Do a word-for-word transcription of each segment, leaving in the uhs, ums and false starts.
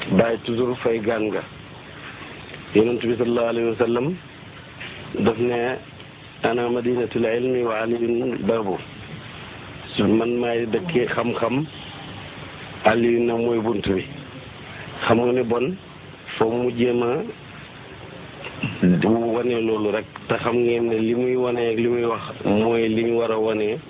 bàyyi toujours fay gaan nga yonent bi sallallahu alayhi wa sallam daf ne ana madinatul ilmi wa aliyun baabu su man maay dëkkee xam-xam aliyu na mooy bunt bi. xam nga ne bon foo mu jéem a wane loolu rek te xam ngeen ne li muy wane ak li muy wax mooy li ñu war a wane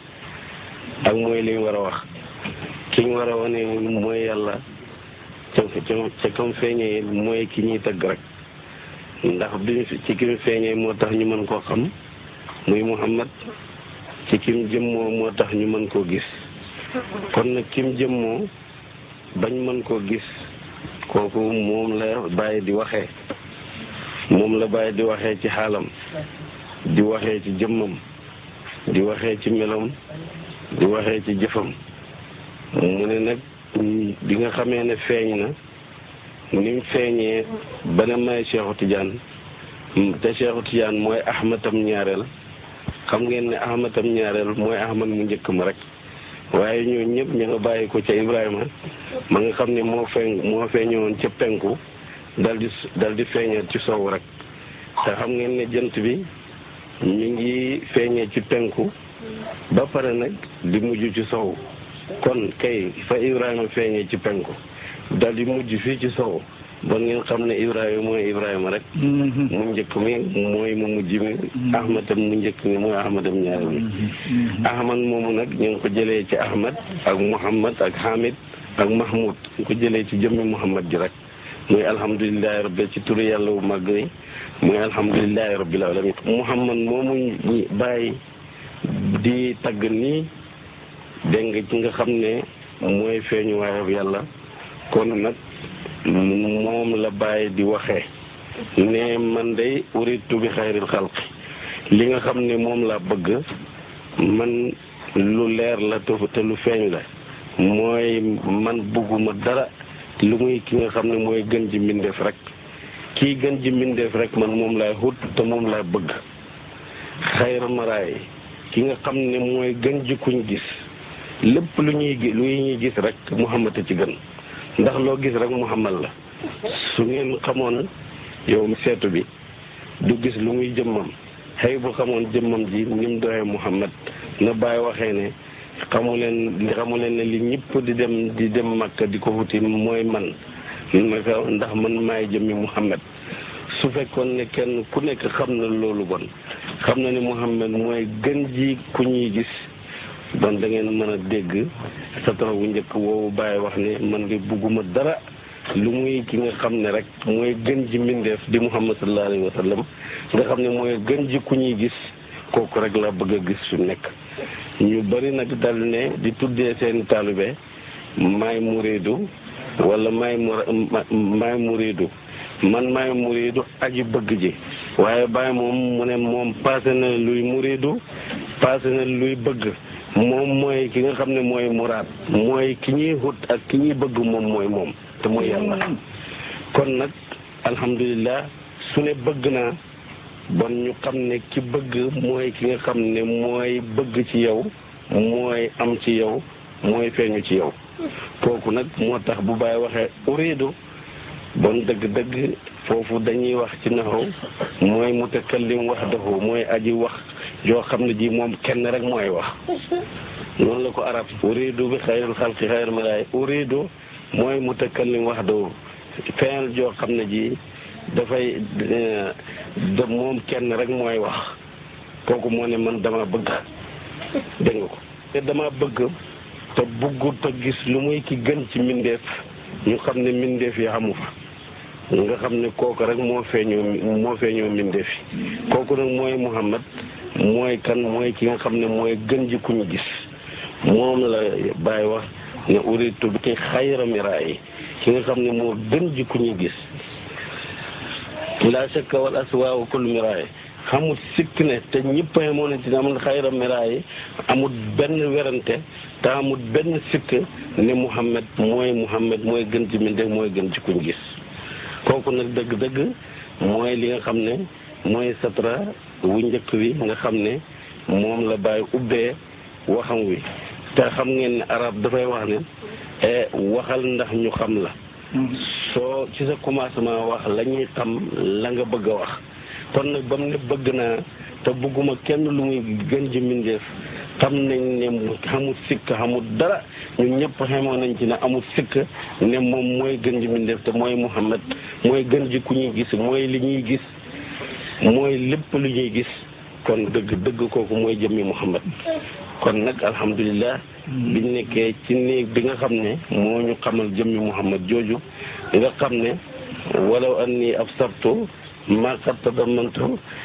ak mooy li ñu war a wax ki ñu war a wane mooy yàlla ca ca kam feeñee mooy ki ñuy tëgg rek ndax bi ci ki mu feeñee moo tax ñu mën koo xam muy Muhammad ci kim jëmmoo moo tax ñu mën koo gis kon nag kim jëmmoo bañ mën koo gis kooku moom la bàyyi di waxee moom la bàyyi di waxee ci xaalam di waxee ci jëmmam di waxee ci melam di waxee ci jëfam mu ne nag bi nga xamee ne feeñ na ni mu feeñee ba ne may Cheikhu Tidiane te Cheikhu Tidiane mooy ahmadam ñaareel xam ngeen ne ahmadam ñaareel mooy ahmad mu njëkk ma rek waaye ñooñu ñëpp ña nga bàyyi ko ca Ibrahima ma nga xam ne moo feeñ moo feeñoon ca penku dal di dal di feeñal ci sow rek te xam ngeen ne jant bi mi ngi feeñee ci penku ba pare nag di mujj ci sow kon kay fa Ibrahima feeñee ci penku dal di mujj fii ci sow bon ngeen xam ne Ibrahima mooy Ibrahima rek mu njëkk mi mooy mu mujj mi ahmadam mu njëkk mi mooy ahmadam ñaari mi ahmad moomu nag ñu ngi ko jëlee ci ahmad ak muhammad ak hamid ak mahmoud ñu ko jëlee ci jëmmi muhammad ji rek muy alhamdulilahi rabbi ci turu yàlla bu màgg yi muy alhamdulilahi rabbil alamin muhammad moomu bàyyi di tagg nii dégg nga ci nga xam ne mooy feeñu waayab yàlla kon nag moom la bàyyi di waxee ne man day uritu bi xayril xalqi li nga xam ne moom laa bëgg man lu leer la te lu feeñ la mooy man bëgguma dara lu muy ki nga xam ne mooy gën ji mbindeef rek kii gën ji mbindeef rek man moom laay xut te moom laa bëgg xayra maraay ki nga xam ne mooy gën ji kuñ gis lépp lu ñuy lu ñuy gis rek Muhammad a ci gën ndax loo gis rek Muhammad la su ngeen xamoon yow seetu bi du gis lu muy jëmmam xëy bu xamoon jëmmam ji ni mu doxee Muhammad na bàyyi waxee ne xamu leen li xamu leen ne li ñëpp di dem di dem Makka di ko wuti mooy man naka ndax man maay jëmmi Muhammad su fekkoon ne kenn ku nekk xam na loolu bon xam na ne Muhammad mooy gën ji ku ñuy gis bon da ngeen mën a dégg satara wu njëkk woowu bàyyi wax ne man di bugguma dara lu muy ki nga xam ne rek mooy gën ji mbindeef di Muhammad sallallahu alayhi wa sallam nga xam ne mooy gën ji ku ñuy gis kooku rek la bëgg a gis fi nekk ñu bari nag dal ne di tuddee seen taalibe maay muridu wala maay maay muridu man maay muridu aji bëgg ji waaye bàyyi moom mu ne moom passé na luy muridu passé na luy bëgg moom mooy ki nga xam ne mooy muraad mooy ki ñuy xut ak ki ñuy bëgg moom mooy moom te mooy yàlla kon nag alhamdulilah su ne bëgg naa bon ñu xam ne ki bëgg mooy ki nga xam ne mooy bëgg ci yow mooy am ci yow mooy feeñu ci yow kooku nag moo tax bu bàyyi waxee uridu bon dëgg-dëgg foofu dañuy wax ci naxaw mooy mutakallim wahdahu mooy aji wax yoo xam ne ji moom kenn rek mooy wax noonu la ko arab uridu bi xayril xalqi xayr malaay uridu mooy mutakallim wahdahu feeñal joo xam ne ji dafay de moom kenn rek mooy wax kooku moo ne man dama bëgg dégg nga ko te dama bëgg te bëggu te gis lu muy ki gën ci mbindeef ñu xam ne mbindeef yi xamu fa nga xam ne kooku rek moo feeñoo moo feeñoo mbindeef yi kooku nag mooy Muhammad mooy kan mooy ki nga xam ne mooy gën ji ku ñu gis moom la Baay wax ne uritu bi ki xayra miraay ki nga xam ne moo gën ji ku ñu gis la shakka wal aswaa kullu miraay xamul sikk ne te ñëpp a moo ne ci amul xayra miraay amul benn werante te amul benn sikk ne Muhammad mooy Muhammad mooy gën ci mbindeef mooy gën ci kuñ gis kooku nag dëgg-dëgg mooy li nga xam ne mooy satra wu njëkk wi nga xam ne moom la Baay ubbee waxam wi te xam ngeen ne arab dafay wax ne waxal ndax ñu xam la soo ci sa commencement wax la ñuy xam la nga bëgg a wax kon nag ba mu ne bëgg naa te bëgguma kenn lu muy gën ji mbindeef xam nañ ne xamul sikk xamul dara ñun ñëpp xamoon nañ ci ne amul sikk ne moom mooy gën ji mbindeef te mooy Muhammad mooy gën ji ku ñuy gis mooy li ñuy gis mooy lépp lu ñuy gis kon dëgg dëgg kooku mooy jëmmi Muhammad kon nag alhamdulilah biñ nekkee ci néeg bi nga xam ne moo ñu xamal jëmmi Muhammad jooju nga xam ne walaw anni absartu ما قد تضمنته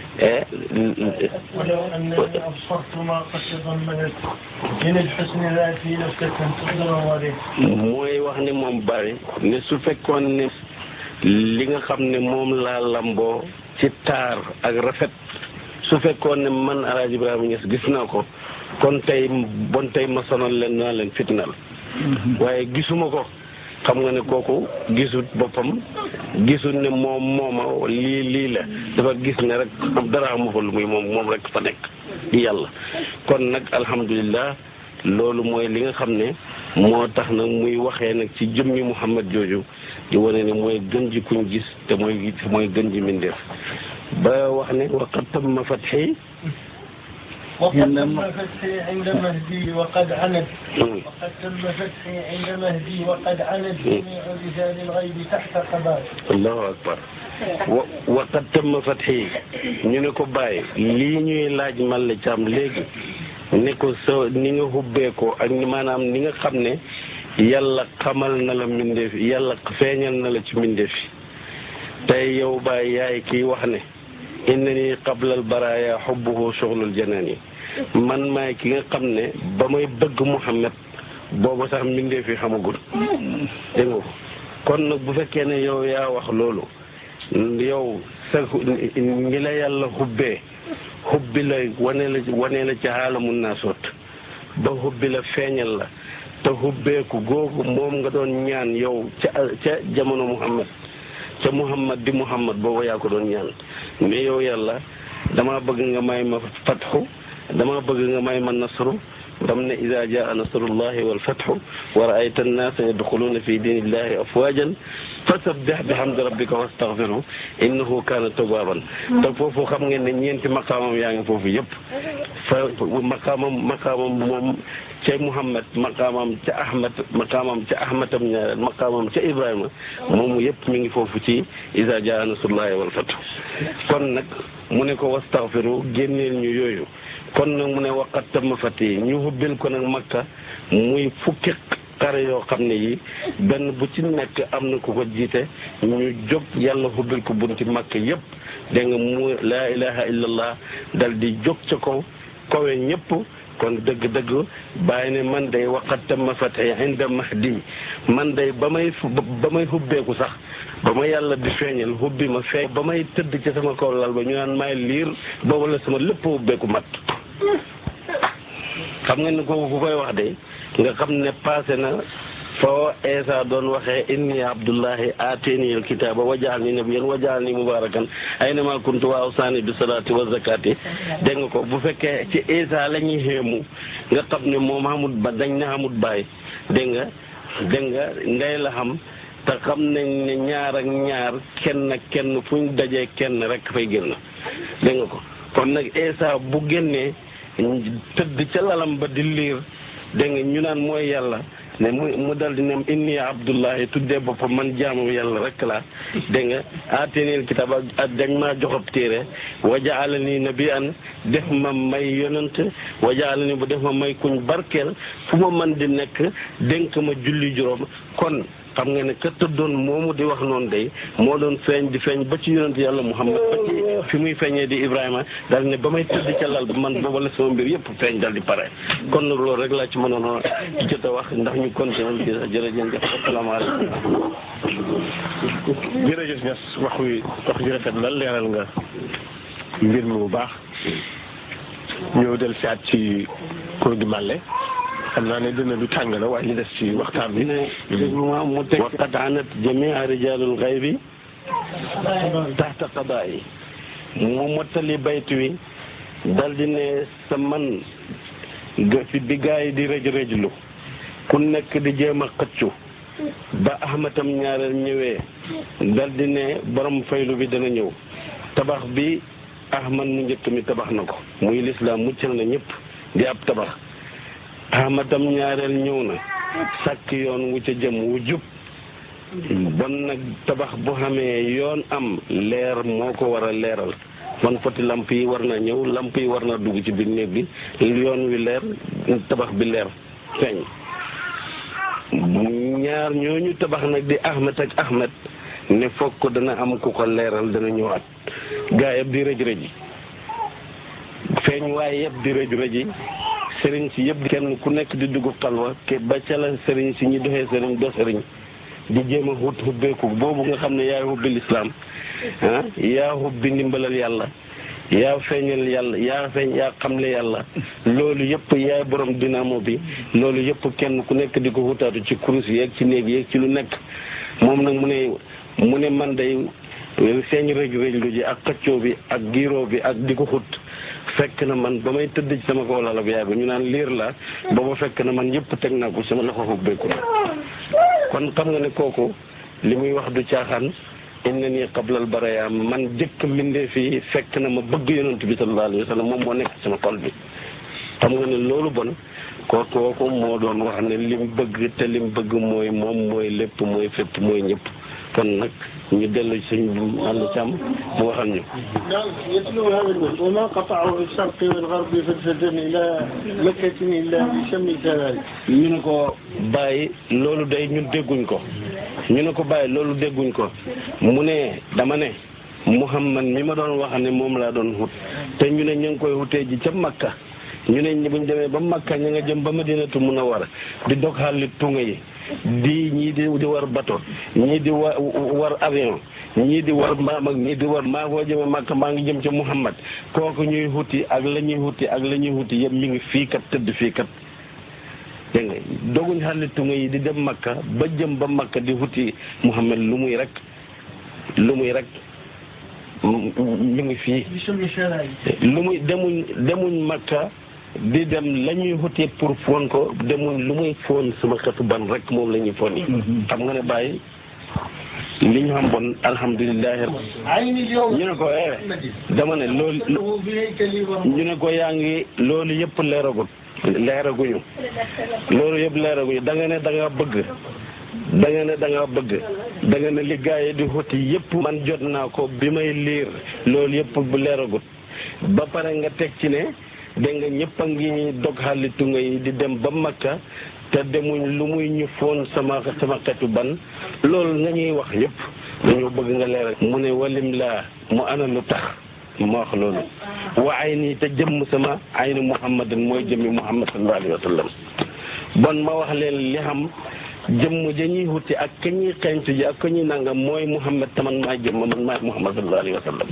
ولو أنني أبصرت ما قد تضمنت من الحسن ذاتي لفتة تقدر عليه mooy wax ne moom bari ne su fekkoon ne li nga xam ne moom laa lamboo ci taar ak rafet su fekkoon ne man El Hadj Ibrahima Niass gis naa ko kon tey bon tey ma sonal leen naa leen fitnal waaye gisuma ko xam nga ne kooku gisut boppam gisut ne moom mooma lii lii la dafa gis ne rek dara amu fa lu muy moom moom rek fa nekk di yàlla kon nag alhamdulilah loolu mooy li nga xam ne moo tax nag muy waxee nag ci jëmmi Muhammad jooju di wane ne mooy gën ji kuñ gis te mooy mooy gën ji mindeef ba wax ne waqad tamma fathi وقد تم فتحي عند مهدي وقد عند وقد تم فتحي عند مهدي وقد عند جميع رجال الغيب تحت قبائل الله أكبر وقد تم فتحي ñu ne ko bàyyi lii ñuy laaj mal la cam léegi ne ko sa ni nga xubbee ko ak ni maanaam ni nga xam ne yàlla xamal na la mbindeef yàlla feeñal na la ci mbindeef tey yow bàyyi yaay kii wax ne innani qabla al baraya xubbuhu shughulul janani man maay ki nga xam ne ba may bëgg Muhammad booba sax mbindeef yi xamagul dégg nga kon nag bu fekkee ne yow yaa wax loolu yow sa ngi la yàlla xubbee xubbi la wane la wane la ci xaalamun naasot ba xubbi la feeñal la te xubbeeku googu moom nga doon ñaan yow ca ca jamono Muhammad ca Muhammad di Muhammad booba yaa ko doon ñaan mais yow yàlla dama bëgg nga may ma fatxu dama bëgg nga may ma nasru dam ne ida jaa nasrullahi wal fatxu wa raayta annaasa yadxuluuna fi diinillahi afwaajan fasabbih bihamdi rabbika wastaghfirhu innahu kaana tawwaaban te foofu xam ngeen ne ñeenti maqaamam yaa ngi foofu yëpp fa maqaamam maqaamam moom ca Muhammad maqaamam ca Ahmad maqaamam ca Ahmadam ñaareel maqaamam ca Ibrahima moom yëpp mi ngi foofu ci ida jaa nasrullahi wal fatxu kon nag mu ne ko wastaghfiru génneel ñu yooyu kon nag mu ne waqat tam fati ñu hubbil ko nag Makka muy fukki xare yoo xam ne yi benn bu ci nekk am na ku ko jiite ñu jóg yàlla hubbil ko bunti Makka yëpp dégg nga mu laa ilaha illallah dal di jóg ca kaw kawe ñëpp kon dëgg-dëgg bàyyi ne man day waqat tam fati inda mahdi man day ba may ba may hubbeeku sax ba ma yàlla di feeñal hubbi ma feeñ ba may tëdd ci sama kaw lal ba ñu naan may liir boobu la sama lépp hubbeeku mat xam nga ne kooku ku koy wax de nga xam ne passé na foo Eesa doon waxee inni abdullahi aateni al kitaaba wa jaalni nabiyyan wa jaalni mubarakan aynama kuntu wa awsaani bi salaati wa zakati dégg nga ko bu fekkee ci Eesa la ñuy xéemu nga xam ne moom xamut ba dañ na xamut baay dégg nga dégg nga ndey la xam te xam nañ ne ñaar ak ñaar kenn ak kenn fu ñu dajee kenn rek fay génn dégg nga ko kon nag Eesa bu génnee tëdd ca lalam ba di liir dégg nga ñu naan mooy yàlla ne mu mu dal di ne inni abdullahi tuddee boppam man jaamu yàlla rek la dégg nga aatenil kitaab ak dañ maa joxob téere wa jaalani nabiyan def ma may yonant wa jaalani bu def ma may kuñ barkeel fu ma man di nekk dénk ma julli juróom kon xam nga ne ka tëddoon moomu di wax noonu day moo doon feeñ di feeñ ba ci yonent yàlla Muhammad ba ci fi muy feeñee di Ibrahima dal ne ba may tëdd ca lal ba man booba la sama mbir yëpp feeñ dal di pare kon nag loolu rek laa ci mënoon a jot a wax ndax ñu continuer di jërëjëf asalaamaaleykum. jërëjëf Niass wax wi wax ji rafet na leeral nga mbir mi bu baax ñëw del si at ci Koor gi Màlle xam naa ne dina du tàng na waaye li des ci waxtaan bi. déglumaa mu teg waqad anat jamia rijalul xaybi taxta qadaayi mu mottali baytu wi dal di ne sa man ga fi bi gaa yi di rëj rëjlu ku nekk di jéem a xëccu ba ahmadam ñaareel ñëwee dal di ne borom faylu bi dana ñëw tabax bi ahmad mu njëkk mi tabax na ko muy lislaam muccal na ñëpp di ab tabax ahmadam ñaareel ñëw na sàkk yoon wu ca jëm wu jub bon nag tabax bu xamee yoon am leer moo ko war a leeral kon foti lamp yi war na ñëw lamp yi war na dugg ci biir néeg bi yoon wi leer tabax bi leer feeñ ñaar ñooñu tabax nag di ahmed ak ahmed ne foog ko dana am ku ko leeral dana ñëwaat gaa yëpp di rëj rëji feeñ waaye yëpp di rëj rëji sëriñ si yëpp kenn ku nekk di dugg xalwa ke ba ca la sëriñ si ñi doxee sëriñ do sëriñ di jéem a xut xubbeeku boobu nga xam ne yaay xubbi lislaam ah yaa xubbi ndimbalal yàlla yaa feeñal yàlla yaa feeñ yaa xamle yàlla loolu yëpp yaay borom dynamo bi loolu yëpp kenn ku nekk di ko xutaatu ci kurus yeeg ci néeg yeeg ci lu nekk moom nag mu ne mu ne man day feeñ rëj rëj lu ji ak xëccoo bi ak giiroo bi ak di ko xut fekk na man ba may tëdd ci sama kaw lala bi yaay ba ñu naan liir la booba fekk na man yëpp teg naa ko sama loxo xubbeeku kon xam nga ne kooku li muy wax du caaxaan inna nii qablal baraya man jëkk mbindee fii fekk na ma bëgg yonent bi sallallahu alayhi wa sallam moom moo nekk sama xol bi xam nga ne loolu bon ko kooku moo doon wax ne lim bëgg te lim bëgg mooy moom mooy lépp mooy fépp mooy ñëpp kon nag ñu dellu ci suñ ànd càmm mu waxal ñu يتلو هذا الوجه وما قطعه في الشرق والغرب فدفدا إلى مكة إلا بشم ثلاث ñu ne ko bàyyi loolu day ñun dégguñ ko ñu ne ko bàyyi loolu dégguñ ko mu ne dama ne Muhammad mi ma doon wax ne moom laa doon xut te ñu ne ñu ngi koy xutee ji ca Makka ñu ne buñ demee ba Makka ñu nga jëm ba Madinatu Munawwara di dog xaalis tunga yi di ñii di di war bato ñii di wa war avion ñii di war mbaam ak ñii di war maa foo jëmee Makka maa ngi jëm ca Muhammad kooku ñuy xuti ak la ñuy xuti ak la ñuy xuti yëpp mi ngi fii kat tëdd fii kat dégg nga doguñ xaalis tunga yi di dem Makka ba jëm ba Makka di xuti Muhammad lu muy rek lu muy rek mi ngi fii lu muy demuñ demuñ Makka di dem la ñuy xutee pour foon ko demuñ lu muy foon sama xetu ban rek moom la ñuy foon yi xam nga ne bàyyi li ñu xam bon alhamdulilah ñu ne ko eh dama ne loolu ñu ne ko yaa ngi loolu yëpp leeragut leeraguñu loolu yëpp leeraguñu da nga ne da nga bëgg da nga ne da nga bëgg da nga ne li gaa yi di xuti yëpp man jot naa ko bi may liir loolu yëpp bu leeragut ba pare nga teg ci ne dégg nga ñëpp a ngi dog xaalitu nga yi di dem ba Makka te demuñ lu muy ñu foon sama sama xetu ban loolu nga ñuy wax yëpp dañoo bëgg nga leeral mu ne walim laa mu ana lu tax ma wax loolu wa ay nii te jëmm sama ayni muhammadan mooy jëmmi muhammad sallallahu alayhi wa sallam bon ma wax leen li xam jëmm ja ñuy wuti ak ka ñuy xeeñtu ji ak ka ñuy nangam mooy muhammad taman maa jëmm man maay muhammad sallallahu alayhi wa sallam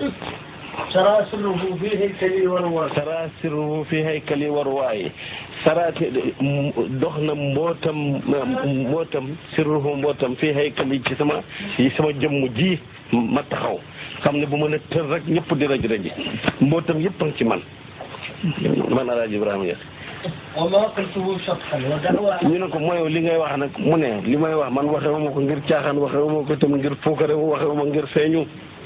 سرى سره في هيكلي ورواي سرى سره في هيكلي ورواي سرى dox na mbootam mbootam sirruhu mbootam fii haykali ci sama ci sama jëmm ji ma taxaw xam ne bu ma ne tër rek ñëpp di raj raji mbootam yëpp a ngi ci man man Alaaji Ibrahima Niass وما قلته شطحا ودعوى ñu ne ko mooy li ngay wax nag mu ne li may wax man waxewuma ko ngir caaxaan waxewuma ko itam ngir puukare waxewuma ngir feeñu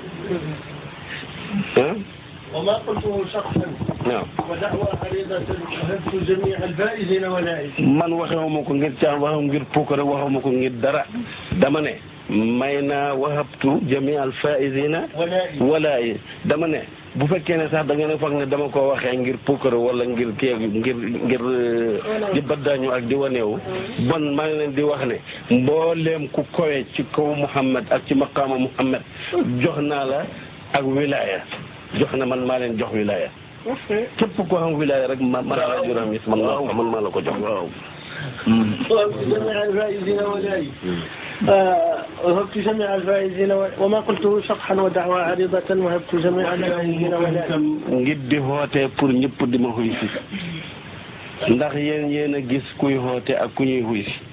وما قلته شخصا ودعوى عريضة وهبت جميع الفائزين ولائي man waxewuma ko ngir caaxaan waxewuma ngir puukare waxewuma ko ngir dara dama ne may naa wahabtu jami al faisina walaayi dama ne bu fekkee ne sax da ngeen a foog ne dama ko waxee ngir puukare wala ngir kii ngir ngir di baddaañu ak di waneewu bon maa ngi leen di wax ne mbooleem ku kowe ci kaw Muhammad ak ci maqaama Muhammad jox naa la ak wilaya jox na man maa leen jox wilaya képp koo xam wilaya rek ma man Alaaji Ibrahima Niass man maa man maa la ko jox waaw جميع الفائزين ولائي وهبت جميع الفائزين وما قلته شطحا ودعوى عريضة وهبت جميع الفائزين ولائي ngir di xoote pour ñëpp di ma xuy si ndax yéen yéen a gis kuy xoote ak ku ñuy xuy si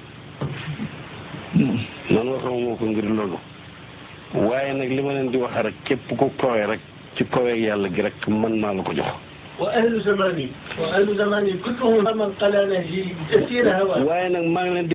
man waxuma ko ngir loolu waaye nag li ma leen di wax rek képp ku kowe rek ci kowe yàlla gi rek man maa la ko jox وأهل زماني وأهل زماني كلهم من قال نهجي كثير هوا waaye nag maa ngi leen di